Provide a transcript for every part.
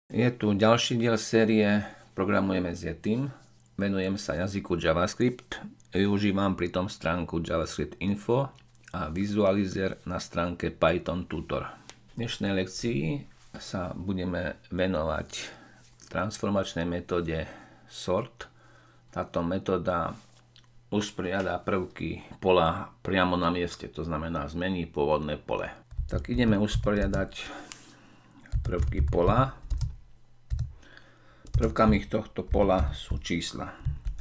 Je tu ďalší diel série Programujeme s Yetim. Venujem sa jazyku JavaScript. Využívam pritom stránku JavaScript Info a vizualizer na stránke Python Tutor. V dnešnej lekcii sa budeme venovať transformačnej metóde sort. Táto metóda usporiada prvky pola priamo na mieste, to znamená zmení pôvodné pole. Tak ideme usporiadať prvky pola. Prvkami tohto pola sú čísla.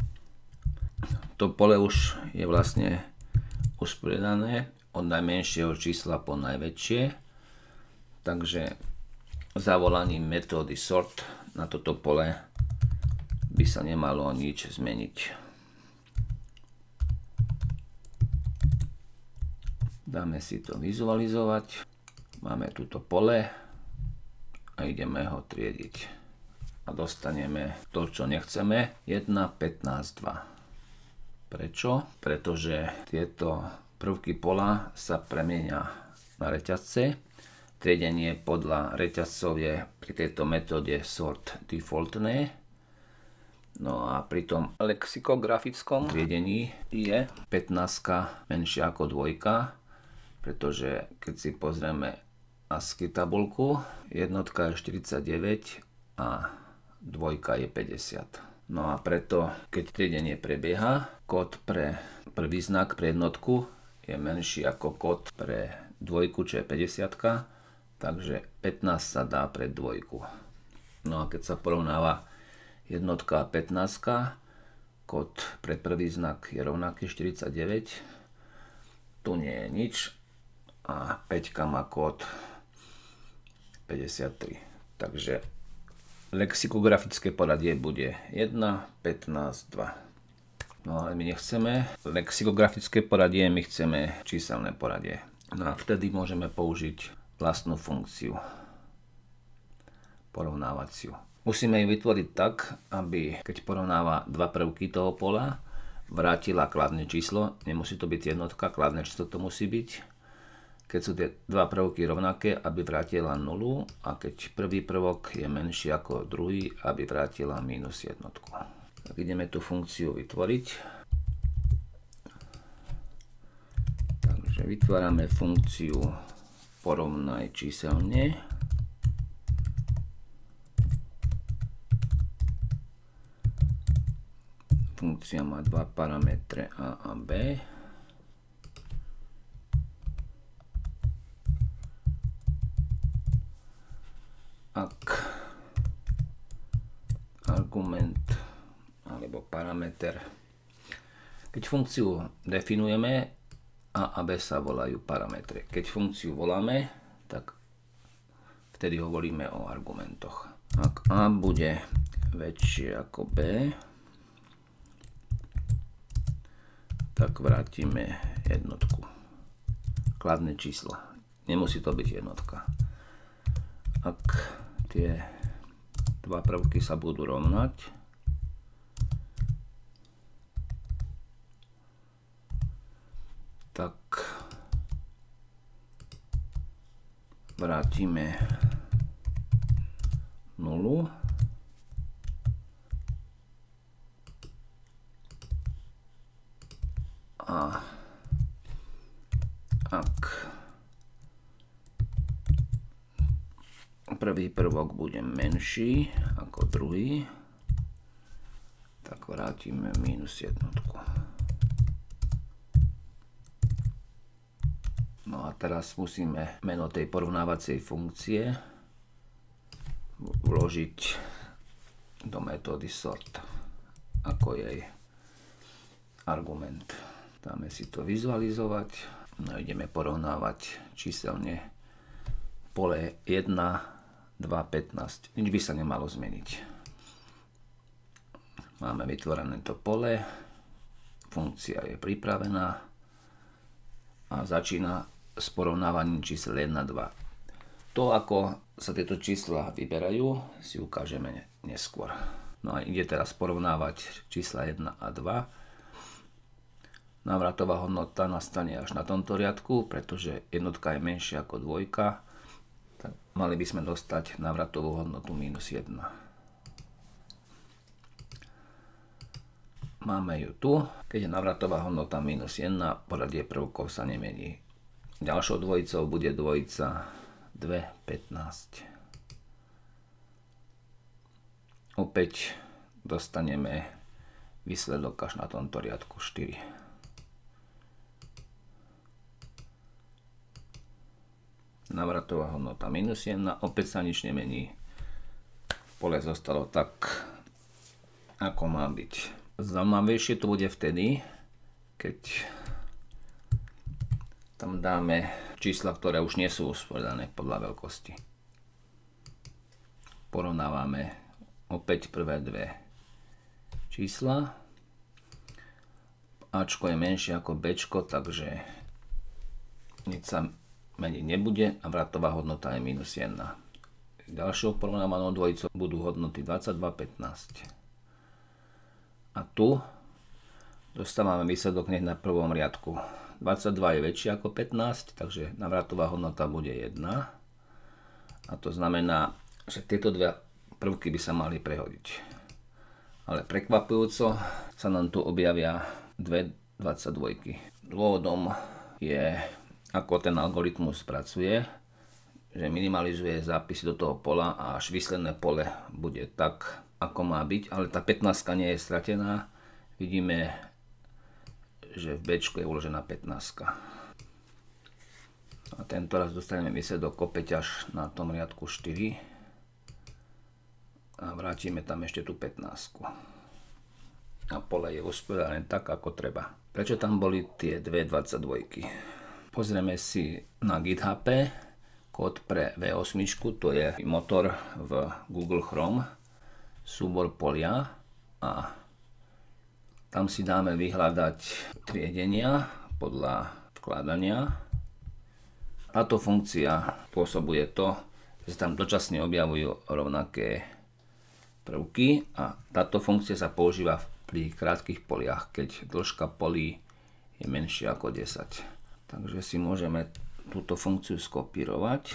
To pole už je vlastne usporiadané od najmenšieho čísla po najväčšie, takže zavolaním metódy sort na toto pole by sa nemalo nič zmeniť. Dáme si to vizualizovať. Máme túto pole a ideme ho triediť. A dostaneme to, čo nechceme. 1, 15, 2. Prečo? Pretože tieto prvky pola sa premenia na reťazce. Triedenie podľa reťazcov je pri tejto metóde sort defaultné. No a pri tom lexikografickom triedení je 15 menšia ako 2, pretože keď si pozrieme ASCII tabulku, jednotka je 49 a dvojka je 50. No a preto, keď triedenie prebieha, kód pre prvý znak pre jednotku je menší ako kód pre dvojku, čo je 50, takže 15 sa dá pre dvojku. No a keď sa porovnáva jednotka a 15, kód pre prvý znak je rovnaký 49, tu nie je nič a 5 má kód 53. Takže lexikografické poradie bude 1, 15, 2. No ale my nechceme lexikografické poradie, my chceme číselné poradie. No a vtedy môžeme použiť vlastnú funkciu porovnávaciu. Musíme ju vytvoriť tak, aby keď porovnáva dva prvky toho pola, vrátila kladné číslo. Nemusí to byť jednotka, kladné číslo to musí byť. Keď sú tie dva prvky rovnaké, aby vrátila nulu, a keď prvý prvok je menší ako druhý, aby vrátila minus jednotku. Tak ideme tú funkciu vytvoriť. Takže vytvárame funkciu porovnaj číselne. Funkcia má dva parametre a a b. Ak argument alebo parameter, keď funkciu definujeme, a b sa volajú parametre. Keď funkciu voláme, tak vtedy hovoríme o argumentoch. Ak a bude väčšie ako b, tak vrátime jednotku. Kladné číslo. Nemusí to byť jednotka. Ak tie dva prvky sa budú rovnať, tak vrátime nulu a ak prvý prvok bude menší ako druhý, tak vrátime minus jednotku. No a teraz musíme meno tej porovnávacej funkcie vložiť do metódy sort ako jej argument. Dáme si to vizualizovať. No ideme porovnávať číselne pole 1, 2, 15. Nič by sa nemalo zmeniť. Máme vytvorené to pole, funkcia je pripravená a začína s porovnávaním čísel 1, 2. To, ako sa tieto čísla vyberajú, si ukážeme neskôr. No a ide teraz porovnávať čísla 1 a 2. Návratová hodnota nastane až na tomto riadku, pretože jednotka je menšia ako dvojka. Tak mali by sme dostať návratovú hodnotu minus 1. Máme ju tu. Keď je návratová hodnota minus 1, poradie prvkov sa nemení. Ďalšou dvojicou bude dvojica 2, 15. Opäť dostaneme výsledok až na tomto riadku 4. Návratová hodnota minus 1, opäť sa nič nemení. Pole zostalo tak, ako má byť. Zaujímavejšie to bude vtedy, keď tam dáme čísla, ktoré už nie sú usporiadané podľa veľkosti. Porovnávame opäť prvé dve čísla. Ačko je menšie ako Bčko, takže nič sa meniť nebude a vratová hodnota je minus 1. Ďalšou porovnávanou dvojicou budú hodnoty 22, 15. A tu dostávame výsledok hneď na prvom riadku. 22 je väčšie ako 15, takže návratová hodnota bude 1. A to znamená, že tieto dve prvky by sa mali prehodiť. Ale prekvapujúco sa nám tu objavia dve 22. Dôvodom je, ako ten algoritmus pracuje, že minimalizuje zápisy do toho pola a až výsledné pole bude tak, ako má byť, ale tá 15 nie je stratená. Vidíme, že v Bčku je uložená 15. A tento raz dostaneme výsledok opäť až na tom riadku 4. A vrátime tam ešte tú 15. A pole je usporiadané tak, ako treba. Prečo tam boli tie dve 22? Pozrieme si na GitHub kód pre V8, to je motor v Google Chrome, súbor polia a tam si dáme vyhľadať triedenia podľa vkladania. Táto funkcia spôsobuje to, že sa tam dočasne objavujú rovnaké prvky a táto funkcia sa používa pri krátkych poliach, keď dĺžka polí je menšia ako 10. Takže si môžeme túto funkciu skopírovať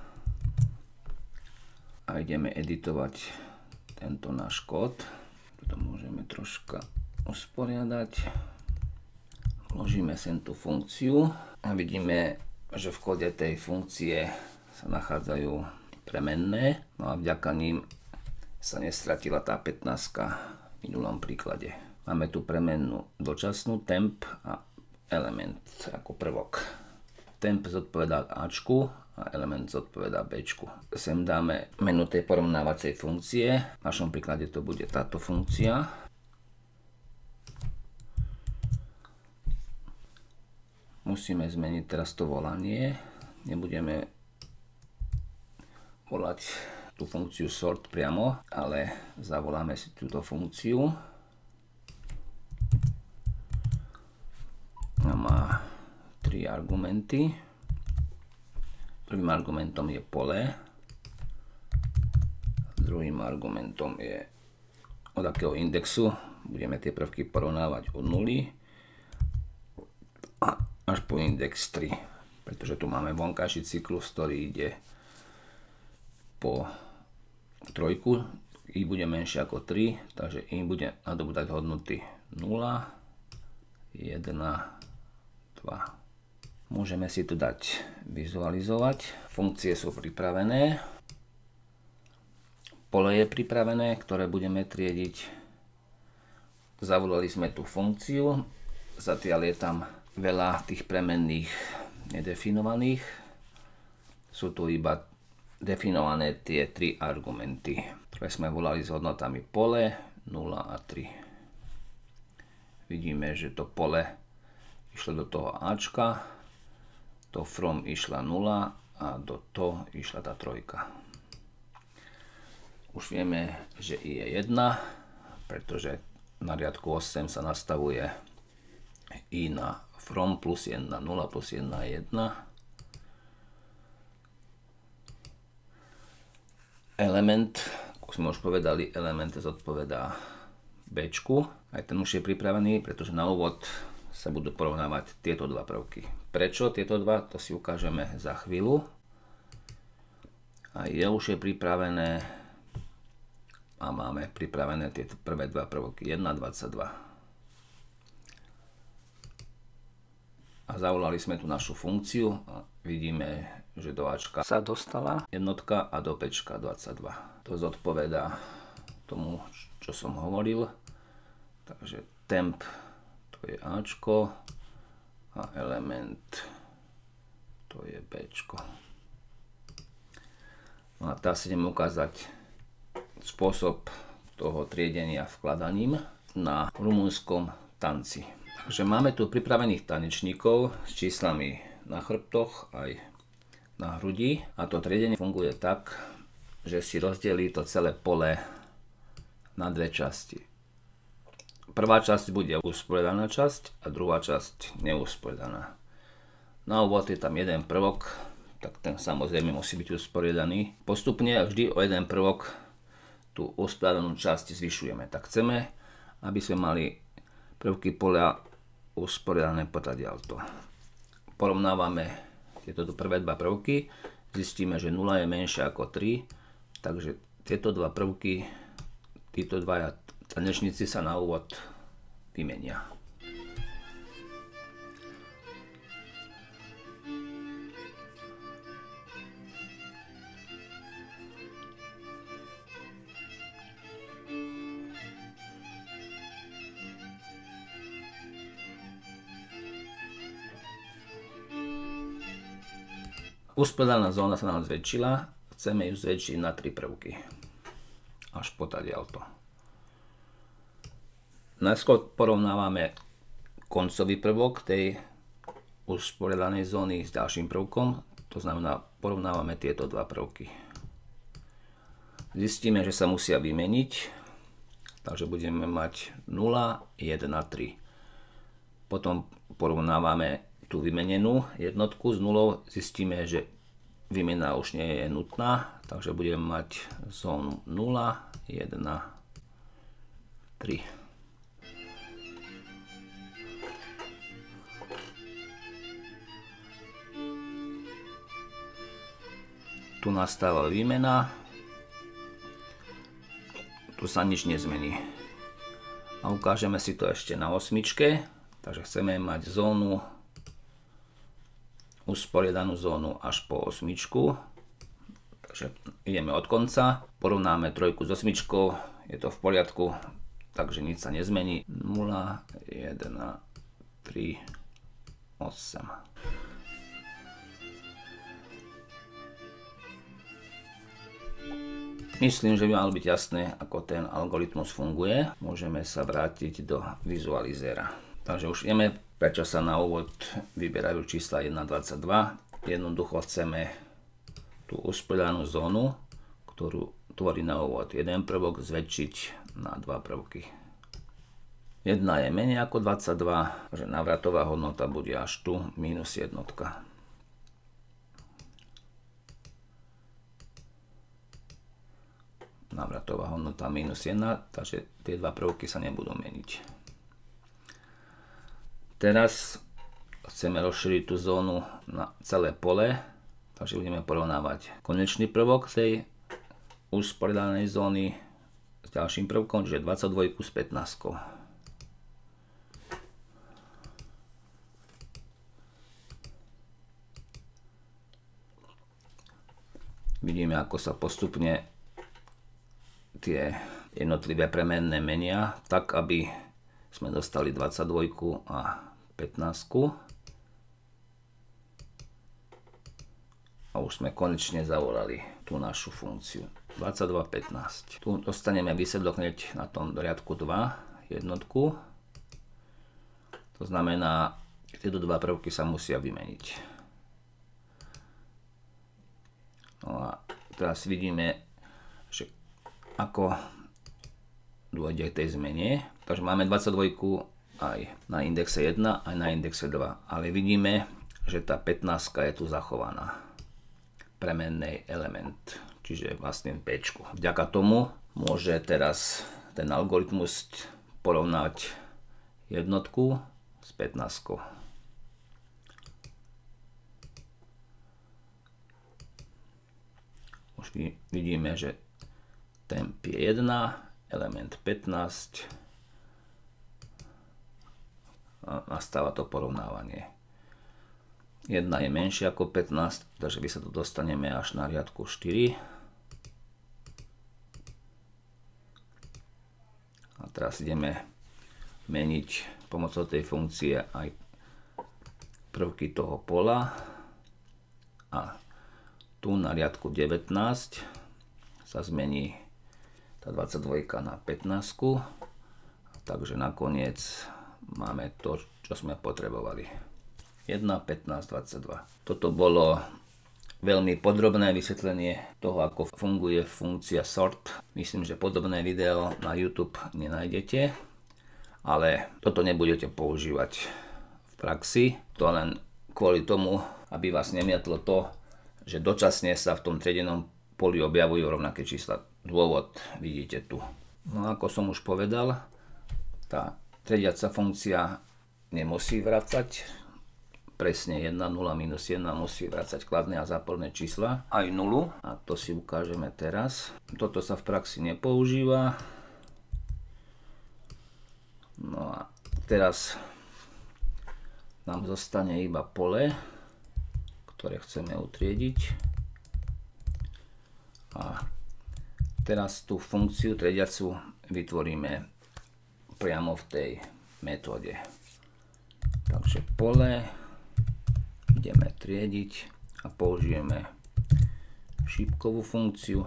a ideme editovať tento náš kód. To môžeme troška usporiadať. Vložíme sem tú funkciu a vidíme, že v kóde tej funkcie sa nachádzajú premenné. No a vďaka ním sa nestratila tá 15 v minulom príklade. Máme tu premennú dočasnú temp a element ako prvok. Temp zodpovedá Ačku a element zodpovedá Bčku. Sem dáme menu tej porovnávacej funkcie. V našom príklade to bude táto funkcia. Musíme zmeniť teraz to volanie. Nebudeme volať tú funkciu sort priamo, ale zavoláme si túto funkciu. A má 3 argumenty. Prvým argumentom je pole, druhým argumentom je od akého indexu budeme tie prvky porovnávať od 0 až po index 3, pretože tu máme vonkajší cyklus, ktorý ide po trojku, i bude menšie ako 3, takže i bude nadobúdať hodnoty 0, 1, 2. Môžeme si tu dať vizualizovať. Funkcie sú pripravené. Pole je pripravené, ktoré budeme triediť. Zavolali sme tú funkciu. Zatiaľ je tam veľa tých premenných nedefinovaných. Sú tu iba definované tie 3 argumenty, ktoré sme volali s hodnotami pole, 0 a 3. Vidíme, že to pole išlo do toho Ačka, to from išla 0 a do to išla tá trojka. Už vieme, že i je 1, pretože na riadku 8 sa nastavuje i na from plus 1, 0 plus 1 je 1. Element, ako sme už povedali, element zodpovedá Bčku. Aj ten už je pripravený, pretože na úvod sa budú porovnávať tieto dva prvky. Prečo tieto dva, to si ukážeme za chvíľu. A je už je pripravené a máme pripravené tieto prvé dva prvky 1,22. A zavolali sme tu našu funkciu a vidíme, že do Ačka sa dostala jednotka a do Bčka 22. To zodpovedá tomu, čo som hovoril. Takže temp to je Ačko a element to je Bčko. No a teraz idem ukázať spôsob toho triedenia vkladaním na rumunskom tanci. Takže máme tu pripravených tanečníkov s číslami na chrbtoch aj na hrudi a to triedenie funguje tak, že si rozdelí to celé pole na dve časti. Prvá časť bude usporiadaná časť a druhá časť neusporiadaná. Na úvod je tam jeden prvok, tak ten samozrejme musí byť usporiadaný. Postupne vždy o jeden prvok tú usporiadanú časť zvyšujeme. Tak chceme, aby sme mali prvky poľa usporiadané potadiaľto. Porovnávame tieto prvé dva prvky, zistíme, že 0 je menšia ako 3, takže tieto dva prvky, títo dvaja tanečníci sa na úvod vymenia. Usporiadaná zóna sa nám zväčšila, chceme ju zväčšiť na 3 prvky. Až potadiaľto. Najskôr porovnávame koncový prvok tej usporiadanej zóny s ďalším prvkom. To znamená, porovnávame tieto dva prvky. Zistíme, že sa musia vymeniť, takže budeme mať 0, 1, 3. Potom porovnávame tú vymenenú jednotku s nulou, zistíme, že výmena už nie je nutná, takže budeme mať zónu 0, 1, 3. Tu nastáva výmena, tu sa nič nezmení. A ukážeme si to ešte na osmičke, takže chceme mať zónu usporiadanú zónu až po osmičku. Takže ideme od konca, porovnáme trojku s osmičkou, je to v poriadku, takže nič sa nezmení. 0, 1, 3, 8. Myslím, že by malo byť jasné, ako ten algoritmus funguje. Môžeme sa vrátiť do vizualizéra. Takže už vieme, prečo sa na úvod vyberajú čísla 1,22. Jednoducho chceme tú usporiadanú zónu, ktorú tvorí na úvod jeden prvok, zväčšiť na dva prvky. 1 je menej ako 22, že návratová hodnota bude až tu minus jednotka. Návratová hodnota minus 1, takže tie dva prvky sa nebudú meniť. Teraz chceme rozšíriť tú zónu na celé pole, takže budeme porovnávať konečný prvok tej usporiadanej zóny s ďalším prvkom, čiže 22 s 15. Vidíme, ako sa postupne tie jednotlivé premenné menia, tak aby sme dostali 22 a 15. A už sme konečne zavolali tú našu funkciu. 22, 15. Tu dostaneme výsledok hneď na tom riadku 2, jednotku. To znamená, tieto dva prvky sa musia vymeniť. No a teraz vidíme, že ako dôjde k tej zmene. Takže máme 22 aj na indexe 1, aj na indexe 2. Ale vidíme, že tá 15 je tu zachovaná. Premennej element, čiže vlastne P. Vďaka tomu môže teraz ten algoritmus porovnať jednotku s 15. Už už vidíme, že temp je 1, element 15 a nastáva to porovnávanie. 1 je menšia ako 15, takže my sa tu dostaneme až na riadku 4. A teraz ideme meniť pomocou tej funkcie aj prvky toho pola. A tu na riadku 19 sa zmení tá 22 na 15. Takže nakoniec máme to, čo sme potrebovali. 1, 15, 22. Toto bolo veľmi podrobné vysvetlenie toho, ako funguje funkcia sort. Myslím, že podobné video na YouTube nenájdete, ale toto nebudete používať v praxi. To len kvôli tomu, aby vás nemiatlo to, že dočasne sa v tom triedenom poli objavujú rovnaké čísla. Dôvod vidíte tu. No ako som už povedal, tá triediaca funkcia nemusí vracať presne 1, 0, minus 1, musí vracať kladné a záporné čísla, aj 0. A to si ukážeme teraz. Toto sa v praxi nepoužíva. No a teraz nám zostane iba pole, ktoré chceme utriediť. A teraz tú funkciu triediacu vytvoríme priamo v tej metóde. Takže pole ideme triediť a použijeme šípkovú funkciu.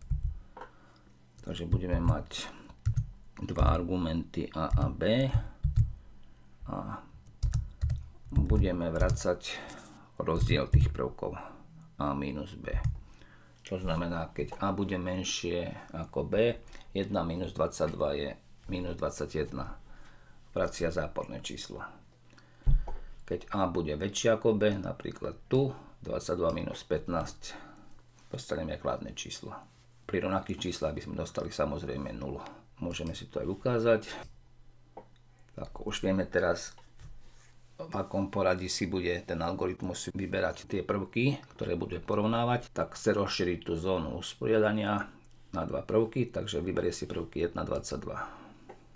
Takže budeme mať dva argumenty A a B a budeme vracať rozdiel tých prvkov A minus B. Čo znamená, keď A bude menšie ako B, 1 minus 22 je minus 21. Vracia záporné číslo. Keď A bude väčšie ako B, napríklad tu, 22 minus 15, dostaneme kladné číslo. Pri rovnakých číslach by sme dostali samozrejme 0. Môžeme si to aj ukázať. Tak už vieme teraz, v akom poradí si bude ten algoritmus vyberať tie prvky, ktoré bude porovnávať. Tak chce rozšíriť tú zónu usporiadania na dva prvky, takže vyberie si prvky 1, 22.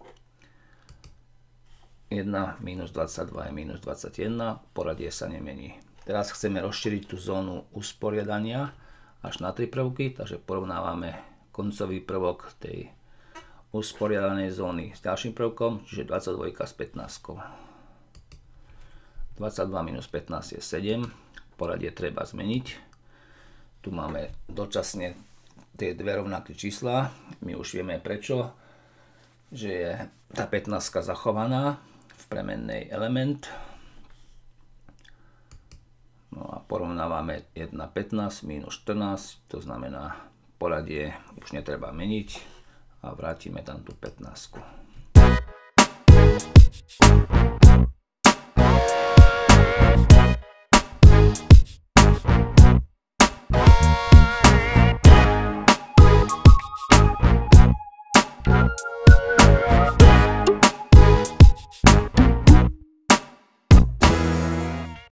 1 minus 22 je minus 21, poradie sa nemení. Teraz chceme rozšíriť tú zónu usporiadania až na 3 prvky, takže porovnávame koncový prvok tej usporiadanej zóny s ďalším prvkom, čiže 22 s 15. 22 minus 15 je 7, poradie treba zmeniť. Tu máme dočasne tie dve rovnaké čísla, my už vieme prečo, že je tá 15 zachovaná v premennej element. No a porovnávame 1, 15 minus 14, to znamená poradie už netreba meniť a vrátime tam tú 15.